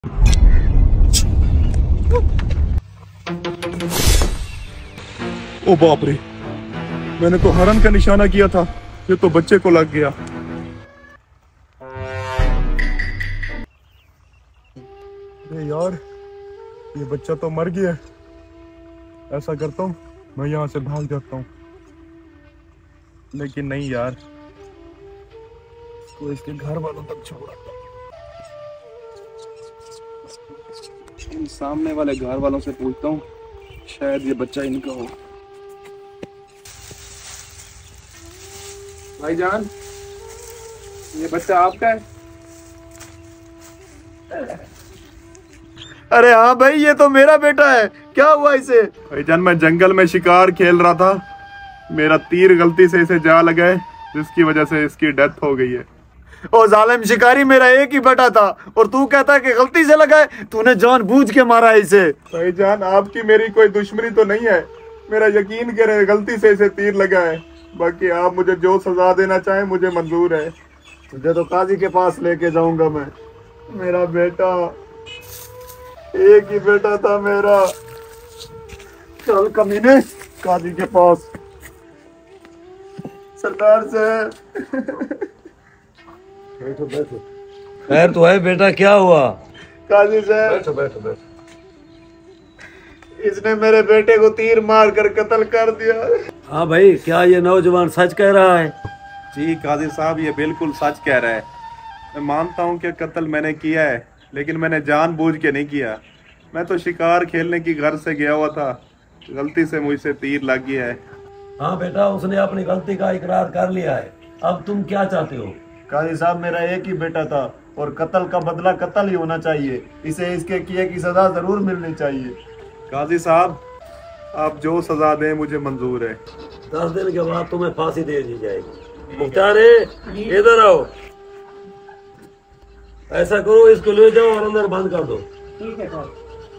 ओ बाप रे, मैंने तो हरन का निशाना किया था, ये तो बच्चे को लग गया। अरे यार, ये बच्चा तो मर गया। ऐसा करता हूँ, मैं यहाँ से भाग जाता हूँ। लेकिन नहीं यार, तो इसके घर वालों तक छोड़ा। इन सामने वाले घर वालों से पूछता हूँ, शायद ये बच्चा इनका हो। भाईजान, ये बच्चा आपका है? अरे हाँ भाई, ये तो मेरा बेटा है। क्या हुआ इसे? भाईजान, मैं जंगल में शिकार खेल रहा था, मेरा तीर गलती से इसे जा लगा है, जिसकी वजह से इसकी डेथ हो गई है। ओ जालिम शिकारी, मेरा एक ही बेटा था और तू कहता है कि गलती से लगा है। तूने जानबूझ के मारा है इसे। भाईजान, आपकी मेरी कोई दुश्मनी तो नहीं है, मेरा यकीन करें गलती से इसे तीर लगा है। बाकी आप मुझे जो सजा देना चाहें मुझे मंजूर है। तुझे तो काजी के पास लेके जाऊंगा मैं। मेरा बेटा, एक ही बेटा था मेरा। चल कमीने, काजी के पास। सरदार से बैठो बैठो। खैर तो है बेटा, क्या हुआ? काजी साहब, बैठो बैठो बैठो। इसने मेरे बेटे को तीर मार कर कत्ल कर दिया। हाँ भाई, क्या ये नौजवान सच कह रहा है? जी काजी साहब, ये बिल्कुल सच कह रहा है। मैं मानता हूँ कि कत्ल मैंने किया है, लेकिन मैंने जानबूझ के नहीं किया। मैं तो शिकार खेलने की घर से गया हुआ था, गलती से मुझसे तीर लग गया है। हाँ बेटा, उसने अपनी गलती का इकरार कर लिया है। अब तुम क्या चाहते हो? काजी साहब, मेरा एक ही बेटा था और कत्ल का बदला कत्ल ही होना चाहिए। इसे इसके किए की सजा जरूर मिलनी चाहिए। काजी साहब, आप जो सजा दें मुझे मंजूर है। 10 दिन के बाद तुम्हें फांसी दे दी जाएगी। मुख्तारे, इधर आओ। ऐसा करो, इसको ले जाओ और अंदर बंद कर दो। ठीक है सर।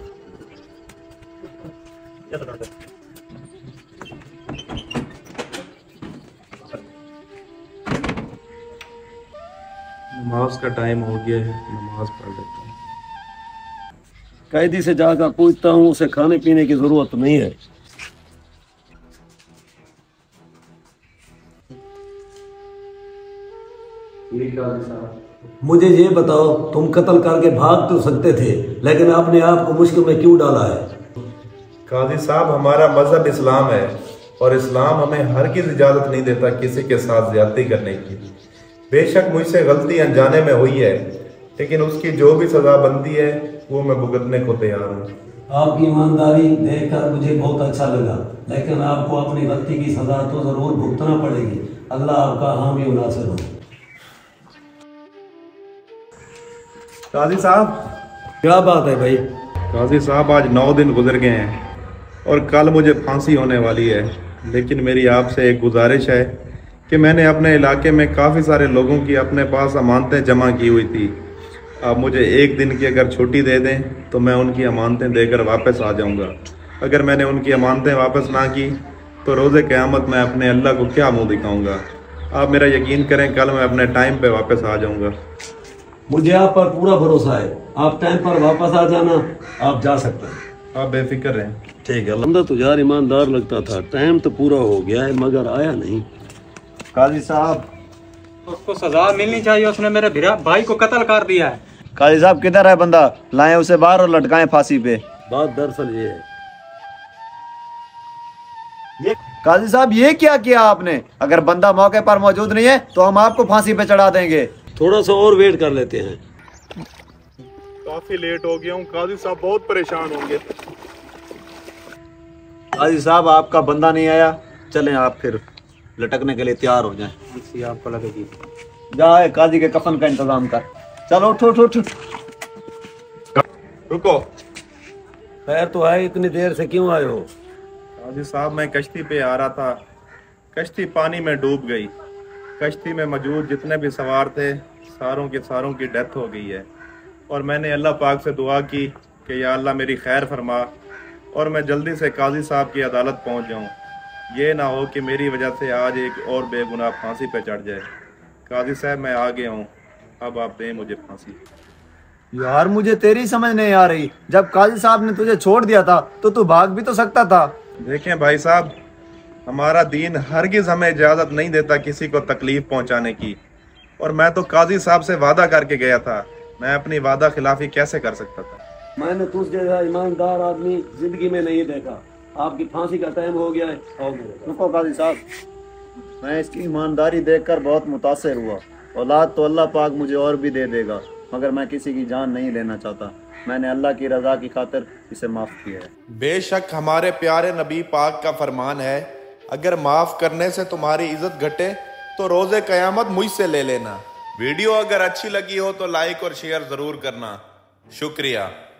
नमाज का टाइम हो गया है, नमाज पढ़ लेता हूँ। कैदी से जाकर पूछता हूँ, उसे खाने पीने की जरूरत नहीं है। मुझे ये बताओ, तुम कत्ल करके भाग तो सकते थे, लेकिन आपने आप को मुश्किल में क्यों डाला है? काजी साहब, हमारा मजहब इस्लाम है और इस्लाम हमें हरगिज़ इजाज़त नहीं देता किसी के साथ ज्यादती करने की। बेशक मुझसे गलती अनजाने में हुई है, लेकिन उसकी जो भी सजा बनती है वो मैं भुगतने को तैयार हूँ। आपकी ईमानदारी देखकर मुझे बहुत अच्छा लगा, लेकिन आपको अपनी गलती की सजा तो जरूर भुगतना पड़ेगी। अल्लाह आपका हामी और नासिर हो। काजी साहब, क्या बात है भाई? काजी साहब, आज 9 दिन गुजर गए हैं और कल मुझे फांसी होने वाली है। लेकिन मेरी आपसे एक गुजारिश है कि मैंने अपने इलाके में काफ़ी सारे लोगों की अपने पास अमानतें जमा की हुई थी। आप मुझे 1 दिन की अगर छुट्टी दे दें तो मैं उनकी अमानतें देकर वापस आ जाऊंगा। अगर मैंने उनकी अमानतें वापस ना की तो रोज़े क़यामत मैं अपने अल्लाह को क्या मुंह दिखाऊंगा। आप मेरा यकीन करें, कल मैं अपने टाइम पे वापस आ जाऊंगा। मुझे आप पर पूरा भरोसा है। आप टाइम पर वापस आ जाना, आप जा सकते हैं। आप बेफिक्र रहें। ठीक है। लंदा तो यार ईमानदार लगता था, टाइम तो पूरा हो गया है मगर आया नहीं। काजी साहब, उसको सजा मिलनी चाहिए, उसने मेरे भाई को कत्ल कर दिया है। काजी साहब किधर है बंदा? लाएं उसे बाहर और लटकाएं फांसी पे। बात दरअसल ये है। काजी साहब, ये क्या किया आपने? अगर बंदा मौके पर मौजूद नहीं है तो हम आपको फांसी पे चढ़ा देंगे। थोड़ा सा और वेट कर लेते हैं। काफी लेट हो गया हूँ, काजी साहब बहुत परेशान होंगे। काजी साहब, आपका बंदा नहीं आया, चलें आप फिर लटकने के लिए तैयार हो जाएं। आपको लगेगी। जा काजी के कफन का इंतजाम कर। चलो उठो उठो उठो। रुको। खैर तो आए, इतनी देर से क्यों आए हो? काजी साहब, मैं कश्ती पे आ रहा था, कश्ती पानी में डूब गई। कश्ती में मौजूद जितने भी सवार थे सारों के सारों की डेथ हो गई है और मैंने अल्लाह पाक से दुआ की कि या अल्लाह मेरी खैर फरमा और मैं जल्दी से काजी साहब की अदालत पहुंच जाऊं। ये ना हो कि मेरी वजह से आज एक और बेगुनाह फांसी पे चढ़ जाए। काजी साहब, मैं आ गया हूं, अब आप दें मुझे फांसी। यार मुझे तेरी समझ नहीं आ रही, जब काजी साहब ने तुझे छोड़ दिया था तो तू भाग भी तो सकता था। देखें भाई साहब, हमारा दीन हरगिज हमें इजाजत नहीं देता किसी को तकलीफ पहुंचाने की, और मैं तो काजी साहब से वादा करके गया था, मैं अपनी वादा खिलाफी कैसे कर सकता था। मैंने तुझ जैसा ईमानदार आदमी जिंदगी में नहीं देखा। आपकी फांसी का टाइम हो गया है। रुको काजी साहब, मैं इसकी ईमानदारी देखकर बहुत मुतासिर हुआ। औलाद तो अल्लाह पाक मुझे और भी दे देगा, मगर मैं किसी की जान नहीं लेना चाहता। मैंने अल्लाह की रजा की खातिर इसे माफ किया है। बेशक हमारे प्यारे नबी पाक का फरमान है, अगर माफ करने से तुम्हारी इज्जत घटे तो रोजे कयामत मुझसे ले लेना। वीडियो अगर अच्छी लगी हो तो लाइक और शेयर जरूर करना। शुक्रिया।